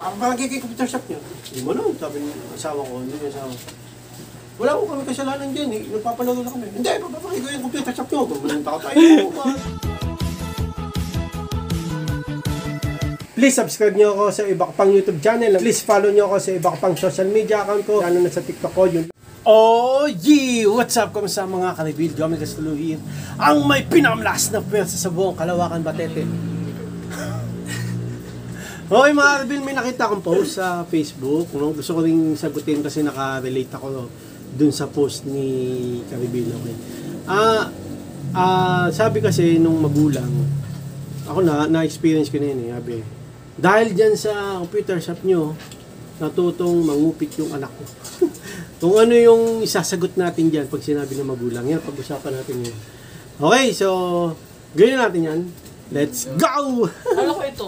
Ang palagi kay computer shop niyo. Hindi mo nun, sabi ng asawa ko, hindi yung asawa. Wala ko kami kasalanan dyan eh, nagpapalaro na kami. Hindi, papapakay ko yung computer shop niyo. Tumunta ko tayo. Please subscribe niyo ako sa iba ko pang YouTube channel. Please follow niyo ako sa iba ko pang social media account ko. Lalo na sa TikTok ko yun. Oh yeah! What's up? Kamusta mga karibil? Jomel Castuluhin. Ang may pinamlas na pwersa sa buong Kalawakan, Batete. Okay mga karibil, may nakita akong post sa Facebook. No? Gusto ko rin sagutin kasi naka-relate ako dun sa post ni karibil. Okay? Sabi kasi nung magulang, ako na-experience ko na yun eh. Sabi, dahil dyan sa computer shop nyo, natutong mangupit yung anak ko. Kung ano yung isasagot natin dyan pag sinabi ng magulang. Yan, pag-usapan natin yun. Okay, so, gawin natin yan. Let's go! Ano ko ito?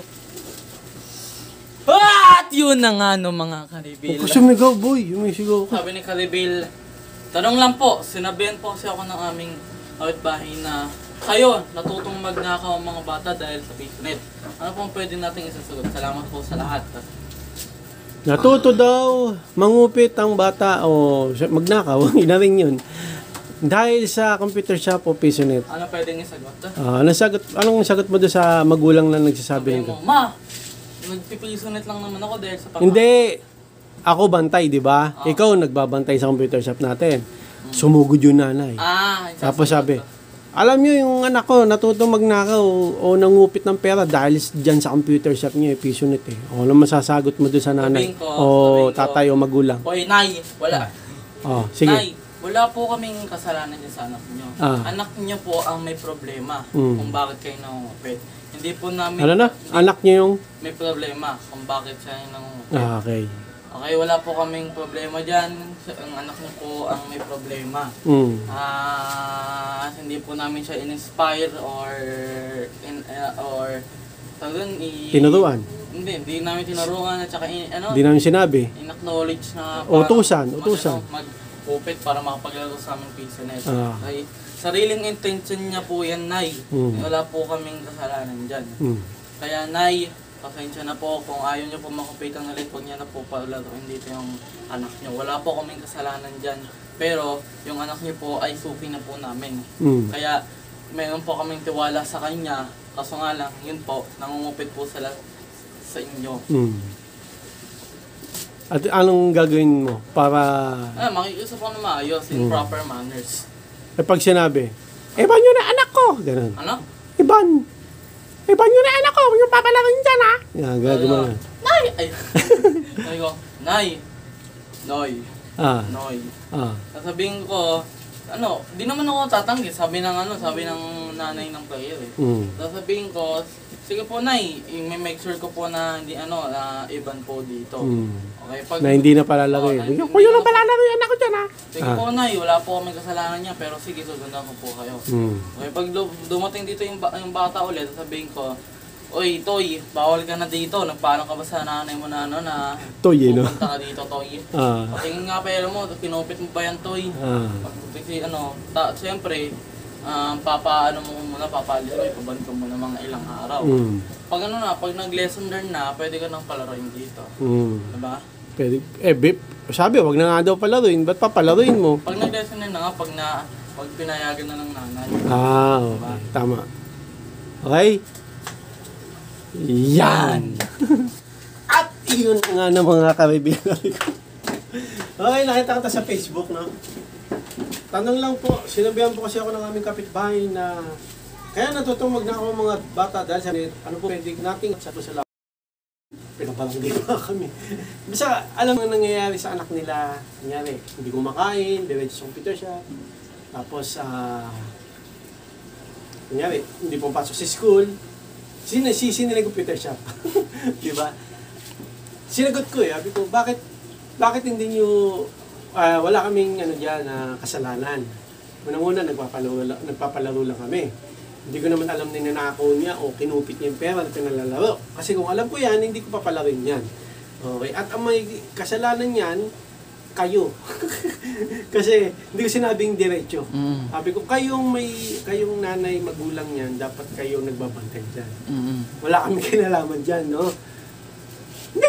At yun na nga no mga karibil. Kasi sumigaw, boy. Sumisigaw ko. Sabi ni Karibil, tanong lang po, sinabihan po kasi ako ng aming kapitbahay na kayo, natutong magnakaw ang mga bata dahil sa PisoNet. Ano pong pwede nating isasagot? Salamat po sa lahat. Natuto daw, mangupit ang bata o magnakaw, ina rin yun. Dahil sa computer shop o PisoNet. Ano pwedeng isagot? Anong sagot mo doon sa magulang na nagsasabi Sabi nito? mo, ma, nagpipisonet lang naman ako dahil sa pagkakaw. Hindi. Ako bantay, di ba? Ikaw nagbabantay sa computer shop natin. Sumugod yung nanay. Tapos sabi, alam nyo yung anak ko natutong magnakaw o nangupit ng pera dahil dyan sa computer shop niya, PisoNet eh. O ano masasagot mo doon sa nanay? O tatay o magulang? Oy, nay, wala. Sige. Nay, wala po kaming kasalanan dyan sa anak niyo. Anak niyo po ang may problema kung bakit kayo nangungupit. Hindi po namin... Ano na? Anak niyo yung... May problema kung bakit siya nangungupit. Okay. Okay, wala po kaming problema dyan. Ang anak niyo po ang may problema. Hindi po namin siya in-inspire or tinuruan? Hindi namin tinuruan at saka Hindi namin sinabi? in-acknowledge na utusan. Mag-upit para makapaglaro sa aming PisoNet. Okay? Sariling intention niya po yan, Nay. Wala po kaming kasalanan dyan. Kaya, Nay, pasensya na po kung ayaw niyo po makupitan ulit, huwag niya na po palaruin dito yung anak niyo. Wala po kaming kasalanan dyan. Pero, yung anak niyo po ay suki na po namin. Kaya, mayroon po kaming tiwala sa kanya. Kaso nga lang, yun po, nangungupit po sa inyo. At anong gagawin mo para... Makikiusap ako na maayos, in proper manners. Pag sinabi, iban nyo na anak ko! Ganun. Ano? Iban nyo na anak ko! Huwag nyo papalarin dyan, ha? Yan, gagawin mo. Nay! Ay! Sabi ko, Nay! Noy! Noy! Sasabihin ko, di naman ako tatanggi. Sabi ng nanay ng player eh. Sasabihin ko, sige po, Nay, may make sure ko po na hindi na iban po dito. Okay, na hindi na palalaro eh. Huwag nyo lang palalaro yan ako dyan, ha? Sige po, Nay, wala po kaming kasalanan niya, pero sige, susundan ko po kayo. Okay, pag dumating dito yung bata ulit, sasabihin ko, oy, Toy, bawal ka na dito. Nagpaalam ka ba sa nanay mo na Toy, no? Pupunta ka dito, Toy. Patingin nga pera mo, kinupit mo ba yan, Toy? Siyempre, papaano mo muna, papalis mo, ipaban ko muna mga ilang araw. Pag pag nag-lesson learn na, pwede ka nang palaruin dito. Diba? Pwede, sabi, wag na nga daw palaruin, ba't papalaruin mo? Pag nag-lesson learn na nga, pag pinayagan na ng nanay. Okay. Tama. Okay? Yan! At yun nga na mga kaibigan ko. Okay, nakita kita sa Facebook, no? Tanong lang po, sinabihan po kasi ako ng aming kapitbahay na kaya natutong magnakaw ang mga bata dahil sa ano po pwede nating sa lahat. Pinabalanggi pa kami. Basta alam mo nangyayari sa anak nila, nangyari, hindi kumakain, diretso sa computer siya. Tapos, nangyari, hindi pumapasok sa school. Sisi nila yung computer shop. Diba? Sinagot ko sabi ko, bakit hindi nyo, wala kaming kasalanan. Unang-una, nagpapalaro lang kami. Hindi ko naman alam na ninanakaw niya o kinupit niya yung pera at pinalalaro. Kasi kung alam ko yan, hindi ko papalarin yan. Okay? At ang may kasalanan yan, kayo. Kasi hindi ko sinabing diretso. Sabi ko, kayong nanay, magulang yan, dapat kayong nagbabantay dyan. Wala kami kinalaman dyan, no? Hindi.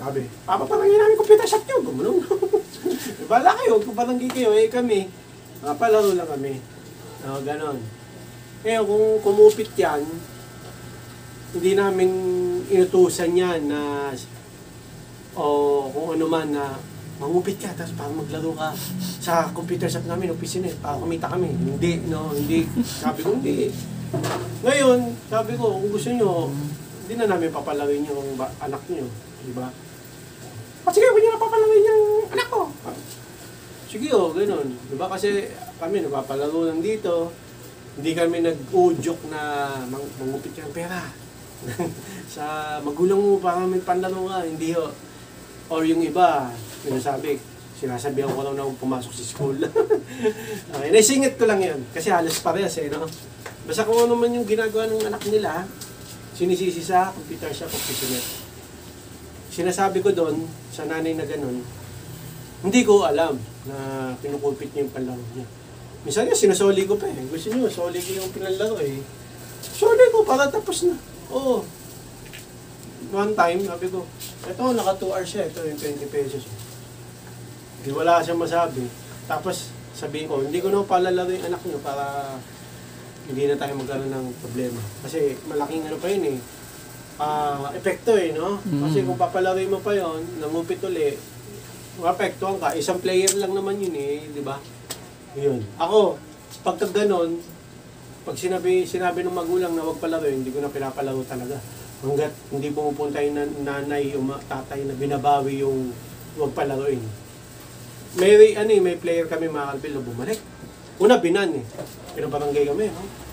Sabi, papapalangin namin computer shop nyo. Gumanong. Bala kayo, kung palanggi kayo, kami, palaro lang kami. Ganon. Ngayon, kung kumupit yan, hindi namin inutusan yan na, o kung ano man na, mangupit ka, tapos para maglaro ka sa computer shop namin, opisina, para kumita kami. Hindi, no, hindi. Sabi ko, hindi. Ngayon, sabi ko, kung gusto nyo, hindi na namin papalawin yung anak nyo. Diba? Sige, huwag nyo na papalawin yung anak ko. Sige, gano'n. Diba? Kasi kami, napapalaro lang dito. Hindi kami nag-udyok na mangupit ka ng pera. Sa magulang mo, para may panlaro ka. Hindi, or yung iba, sinasabihan ko lang na pumasok sa school. Okay, naisingit ko lang yun. Kasi halos parehas no? Basta kung ano man yung ginagawa ng anak nila, sinisisi sa computer shop o pisonet. Sinasabi ko doon, sa nanay na ganun, hindi ko alam na pinukupit niya yung panlaro niya. Minsan nga, sinasoli ko pa Gusto niyo, soli ko yung pinalaro Soli ko, para tapos na. Oo. One time, sabi ko, ito, naka 2 hours siya, ito yung 20 pesos. Hindi wala siyang masabi. Tapos, sabihin ko, hindi ko na palalaro yung anak niyo para hindi na tayo magkaroon ng problema. Kasi malaking ano pa yun epekto no? Kasi kung papalaroin mo pa yun, nangupit uli, mapektuhan ka. Isang player lang naman yun di ba? Yun. Ako, pagka ganon, pag sinabi ng magulang na huwag palaroin, hindi ko na pinapalaro talaga. Hanggat hindi pumupunta yung nanay o tatay na binabawi yung huwag palaroin. May player kami mga kalbil na bumalik. Una, binan Pinabarangay kami,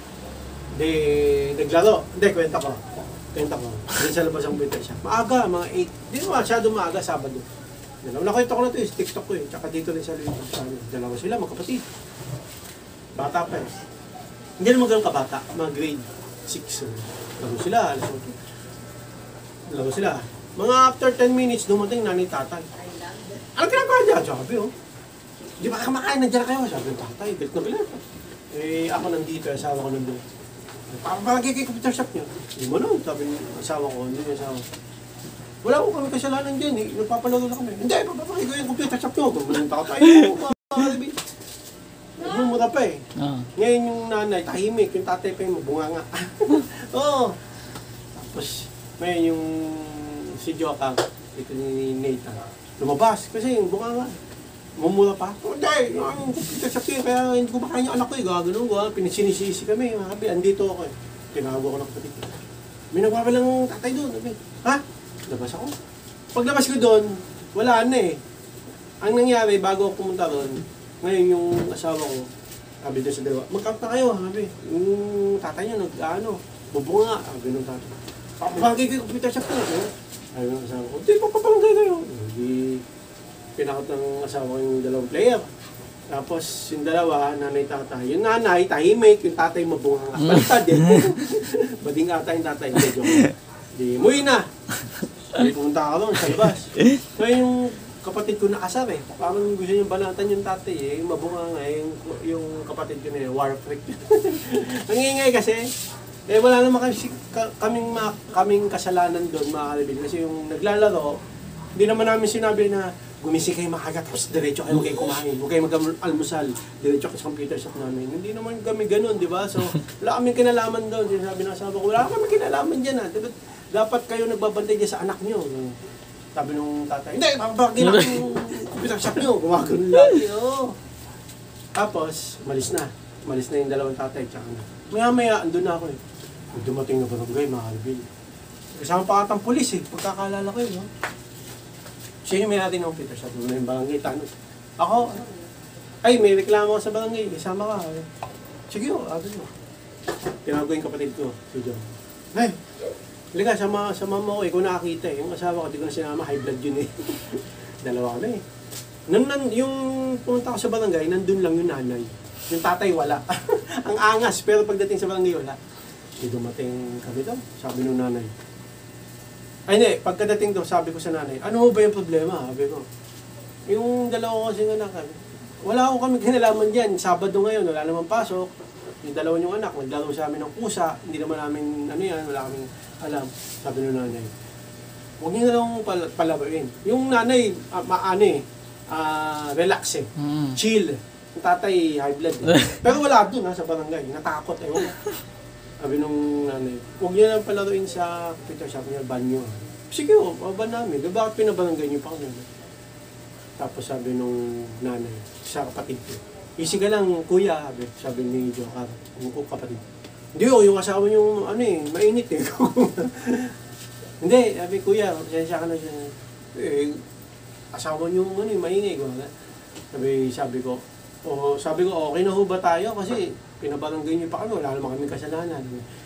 naglaro. Hindi, kwenta ko. Doon sa labas ang computer shop. Maaga, mga 8. Hindi masyado maaga, Sabado. Nakita ko na ito TikTok ko Tsaka dito rin sa Lito. Dalawa sila, magkapatid. Bata pa Hindi naman ganun kabata. Mga grade 6. Laro sila. Mga after 10 minutes, dumating nanay tatay. Ano ginagawa dyan? Sabi, di ba kamakain nandiyan kayo? Sabi ng tatay, galit na bilat. Ako nandito, asawa ko nandun. Parang kay computer shop niyo. Hindi mo nun, sabi ng asawa ko, hindi yung asawa. Wala ko kami kasalanan dyan nagpapalaro na kami. Hindi, papapakay ko yung computer shop niyo. Gumalang tatay, nagmumura pa Ngayon yung nanay, tahimik, yung tatay pa yung bunganga. Oo. Tapos, ngayon yung si Jokang, ito ni Nathan, lumabas kasi yung bunganga. Mumura pa. Hindi, yung computer shop niyo, kaya hindi ko makain yung anak ko gano'n ko pinisinisisi kami, sabi, andito ako Tinago ko ng kapatid. May nagpapalang tatay doon. Sabi, ha? Labas ako. Paglabas ko doon, wala na Ang nangyari, bago ako pumunta doon, ngayon yung asawa ko, sabi doon sa dalawa, magkakta kayo, sabi. Yung tatay niyo, bubunga. Sabi nung tatay. Papapalagay ko yung computer shop ko. Sabi ng asawa ko, hindi, papapalagay kayo. Hindi, pinakot ng asawa ko yung dalawang player. Tapos yung dalawa, nanay tatay. Yung nanay, tahimik, yung tatay mabunga nga. Baliktad Bading ata yung tatay. Di, muwi na. Di, pumunta ka doon sa labas. So yung kapatid ko nakasar Parang gusto niyong banatan yung tatay yung mabunga nga. Yung kapatid ko na war freak. Nangingay kasi. Wala naman kaming kasalanan doon mga kalibin. Kasi yung naglalaro, hindi naman namin sinabi na gumising kayo makagat, tapos diretso kayo, huwag kayo kumain, huwag kayo mag-almusal, diretso kayo sa computer shop namin. Hindi naman kami ganun, di ba? So, wala kaming kinalaman doon. Sinabi ng asawa ko, wala kaming kinalaman dyan Dapat kayo nagbabantay dyan sa anak nyo. Sabi nung tatay, hindi, bakit yung computer shop nyo? Gumagano lagi, Tapos, malis na yung dalawang tatay, tsaka na. Maya-maya, andun na ako Dumating na barangay, mga kalbil. Kasama pa atang pulis pagkakalala ko Siya yung may natin ng computer shop, yung barangay, tanong. Ako, may reklamo ako sa barangay, isama ka. Sige agad mo. Tinago yung kapatid ko, si John. Halika, sama mo ko, ikaw nakakita Yung asawa ko, di ko na sinama, high blood yun Dalawa kami yung pumunta ko sa barangay, nandun lang yung nanay. Yung tatay, wala. Ang angas, pero pagdating sa barangay, wala. Dumating kami doon, sabi nung nanay. Hindi, pagkadating doon, sabi ko sa nanay, ano ba yung problema? Sabi ko, yung dalawa ko kasing anak, wala ko kami kinalaman dyan. Sabado ngayon, wala namang pasok. Yung dalawa niyong anak, naglaro sa amin ng pusa. Hindi naman namin, wala kaming alam. Sabi nung nanay, huwag niyo na lang palaruin. Yung nanay, relax eh. Chill. Yung tatay, high blood eh. Pero wala doon sa barangay. Natakot eh. Sabi nung nanay, huwag niyo na lang palaruin sa computer shop niya, ban nyo. Sige, ban namin. Bakit pinabarangay niyo pa kami? Tapos sabi nung nanay, sa kapatid ko, easy ka lang, kuya, sabi ni Joker, yung kapatid. Hindi yung asawa niyo, mainit eh. Hindi, sabi, kuya, pasensya ka na siya. Asawa niyo, maingay ko. Sabi ko, okay na ho ba tayo? Kasi pinabarangay niyo pa kami, wala naman kami kasalanan.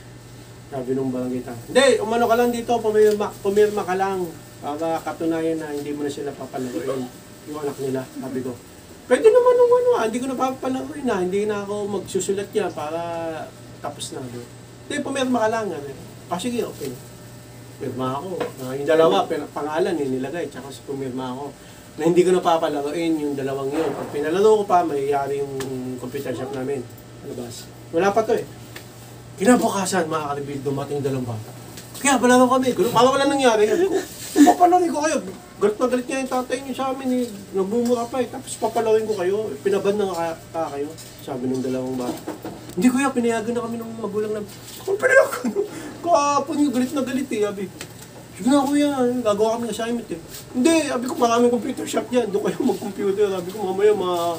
Sabi nung barangay tayo, hindi, umano ka lang dito, pumirma ka lang. Para katunayan na hindi mo na sila papalaruin. Yung anak nila, sabi ko. Pwede naman hindi ko na papalaruin na, hindi na ako magsusulat niya para tapos na. Hindi, pumirma ka lang. Sige, okay. Pumirma ako. Yung dalawa, pangalan nilagay, tsaka pumirma ako. Na hindi ko na papalaruin yung dalawang yun. Pag pinalaro ko pa, mayayari yung computer shop namin. Alabas. Wala pa to eh. Kinabukasan, mga karibil, dumating dalawang bata. Kaya palaro kami. Parang wala nangyari. Papalarin ko kayo. Galit na galit nga yung tatay niyo sa amin. Nagmumura pa eh. Tapos papalarin ko kayo. Pinaban na kayo. Sabi ng dalawang bata. Hindi kuya, pinayagan na kami ng magulang na. Kung pinayagan na. Kahapon yung galit na galit eh. Sabi, sige na kuya, gagawa kami ng assignment eh. Hindi, sabi ko maraming computer shop dyan. Doon kayo mag-computer. Sabi ko mamaya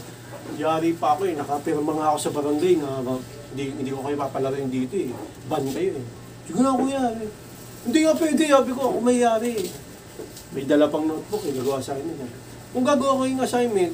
yari pa ako eh. Nakapirma nga ako sa barangay na hindi ko kayo papalarin dito eh. Ban kayo eh. Sige na kuya. Hindi nga pwede. Sabi ko ako may yari eh. May dala pang notebook eh. Gagawa assignment eh. Kung gagawa ko yung assignment,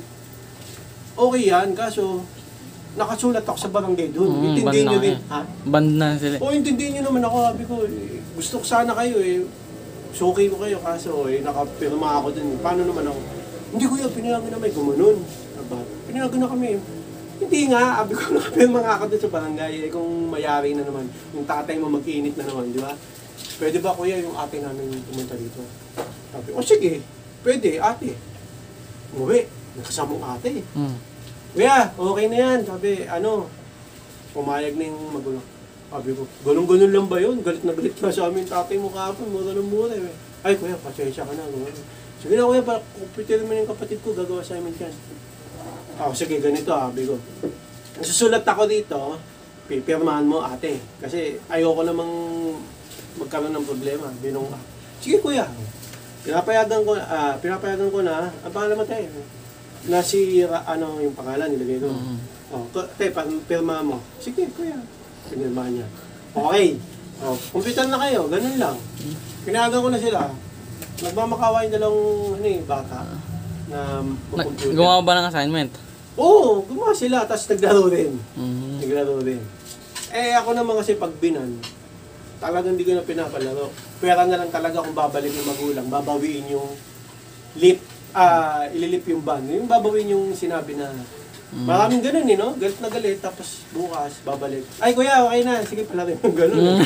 okay yan. Kaso, nakasulat ako sa barangay doon. Intindihin nyo rin. Ha? Band na sila. Intindihin nyo naman ako. Sabi ko, gusto ko sana kayo eh. Suki ko kayo. Kaso nakapirma ako dun. Paano naman ako? Hindi kuya, pinayagan na may gumanon. Pinayagan na kami. Hindi nga, sabi ko nakapirma nga ako dun sa barangay. Kung mayari na naman. Yung tatay mo mag-init na naman, di ba? Pwede ba kuya yung ate namin pumunta dito? Sabi, sige. Pwede, ate. Umuwi. Nakasamong ate. Kuya, okay na yan. Sabi, pumayag na yung magulang. Sabi ko, ganun-ganun lang ba yun? Galit na galit ka sa amin, tatay mo kahapon, mura ng mura eh. Ay kuya, pasensya ka na. Sige na kuya, computer mo yung kapatid ko, gagawa assignment yan. Sige, ganito sabi ko. Susulat ako dito, pipirmahan mo ate. Kasi ayoko namang magkaroon ng problema. Sige kuya, pinapayagan ko na, ang pangalan mo tayo. Yung pangalan, nilagay ko. Pirma mo. Sige, kuya. Pinirma niya. Okay. Computer na kayo, ganun lang. Pinayagan ko na sila. Nagmamakawa yung dalawang bata na mag-computer. Gumawa ba ng assignment? Oo, gumawa sila. Tapos naglaro rin. Naglaro rin. Ako naman kasi pag binan, talagang hindi ko na pinapalaro. Pwera na lang talaga kung babalik yung magulang, babawiin yung ililip yung ban. Yung babawiin yung sinabi na maraming ganun no? Galit na galit, tapos bukas, babalik. Ay kuya, okay na. Sige pala rin yung ganun.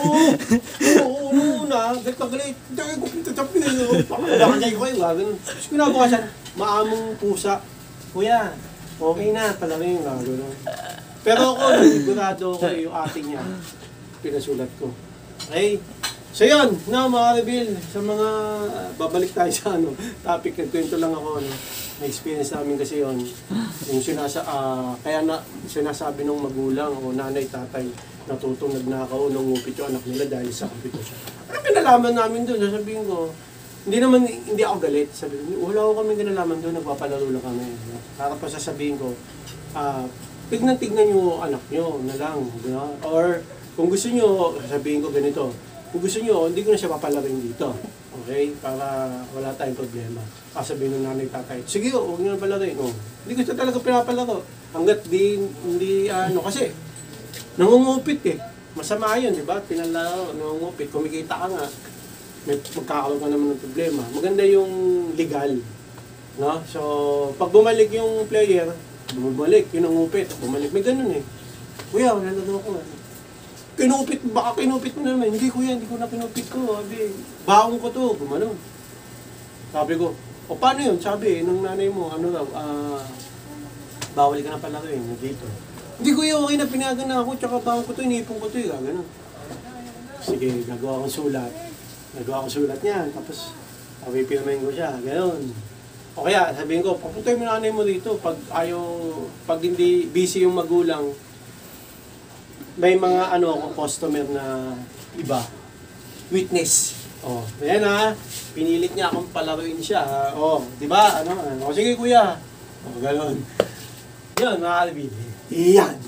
Oo, galit na galit. Hindi ko pinatapin na yun. Pakakagay ko kayo, ganun. Tapos kinabukasan, maamong pusa. Kuya, okay na, pala rin yung ganun. Pero ako, sigurado ko yung ate niya. Pinasulat ko. Okay? So yun, mga reveal, sa mga babalik tayo sa topic, nagkwento lang ako, may experience namin kasi yun, yung sinasabi ng magulang o nanay, tatay, natutong nagnakaw nung ngupit yung anak nila dahil sa computer siya. Ano pinalaman namin doon? Sasabihin ko, hindi ako galit. Sabihin ko, wala ko kami kinalaman doon, nagpapalaro lang kami. Para pa sasabihin ko, tignan nyo anak nyo na lang. Or kung gusto nyo, sasabihin ko ganito, kung gusto nyo, hindi ko na siya papalarin dito. Okay? Para wala tayong problema. Sabihin ng nanay tatay, sige, huwag nyo na palarin. Hindi ko siya talaga pinapalaro. Hanggat kasi nangungupit eh. Masama yun, di ba? Pinalaro, nangungupit. Kumikita ka nga, magkakaroon ka naman ng problema. Maganda yung legal. No? So, pag bumalik yung player, bumalik, yun ang ngupit. Bumalik, may ganun eh. Kuya, wala na ako. Baka kinupit mo naman. Hindi kuya, hindi ko na kinupit ko. Sabi, baong ko to, gumanon. Sabi ko, paano yun? Sabi, nung nanay mo, bawal ka na pala ko dito. Hindi kuya, okay na, pinayagan na ako, tsaka baong ko to, inipon ko to, gano'n. Sige, gagawa akong sulat. Nagawa ko sulat niyan, tapos pipirmahin ko siya, gano'n. O kaya, sabihin ko, papuntay mo nanay mo dito, pag hindi busy yung magulang, may mga customer na iba, witness. Oh, ayan ha, pinilit niya akong palaruin siya. Oh, di ba? O sige kuya. O, gano'n. Yun, mga karibil. Iyan.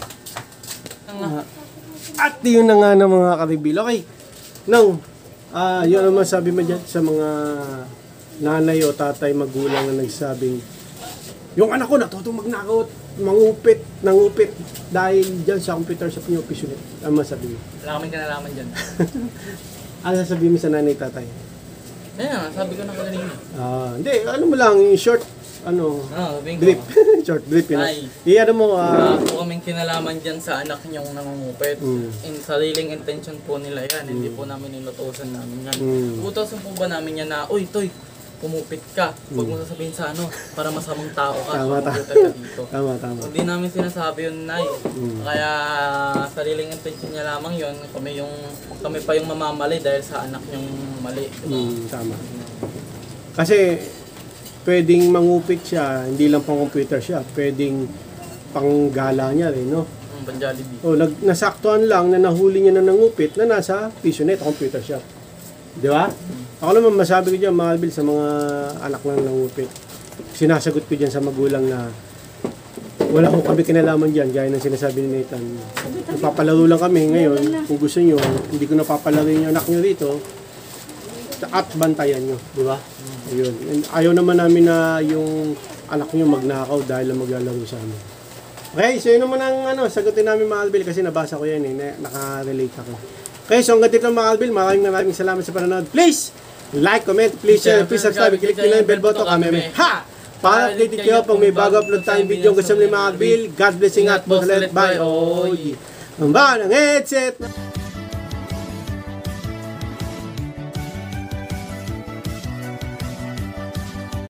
At yun na nga ng mga karibil. Okay. Now, yun naman sabi mo dyan sa mga nanay o tatay magulang na nagsabing yung anak ko natutong magnakaw at nangupit dahil dyan sa computer shop niyo, piso ulit. Ano masabi mo? Wala kaming kinalaman dyan. Ano sasabihin mo sa nanay tatay? Ayan, sabi ko na kanina. Hindi, ano mo lang, yung short, brief. Short brief, yun. Iyan mo, wala po kaming kinalaman dyan sa anak niyong nangungupit. In sariling intention po nila yan, hindi po namin inutusan namin yan. Utusan po ba namin yan na, uy, Toy, pumupit ka. Huwag mo sasabihin sa para masamang tao ka. Tama. Dito. Tama. Hindi namin sinasabi yun, Nay. Kaya sariling intention niya lamang yun. Kami pa yung mamamali dahil sa anak niyong mali. Tama. Kasi pwedeng mangupit siya, hindi lang pang computer siya, pwedeng panggala niya rin, no? Pang-Jollibee. Nasaktuhan lang na nahuli niya na nangupit na nasa PisoNet, computer shop. Di ba? Ako naman masabi ko dyan, mga Albil, sa mga anak lang nangupit. Sinasagot ko dyan sa magulang na wala ko kami kinalaman dyan, gaya ng sinasabi ni Nathan. Napapalaro lang kami ngayon, kung gusto nyo, hindi ko napapalaro yung anak nyo dito, at bantayan nyo, di ba? Ayun. Ayaw naman namin na yung anak nyo magnakaw dahil lang maglalaro sa amin. Okay, so yun naman ang sagutin namin mga Albil kasi nabasa ko yan naka-relate ako. Okay, so hanggang dito mga Albil, maraming salamat sa panonood. Please, like, comment, please share, please subscribe, click nyo lang yung bell button, kami. Ha! Para updated kayo pag may bago upload tayong video gusto nyo mga Albil. God blessing at most let bye. Ang ba ng headset!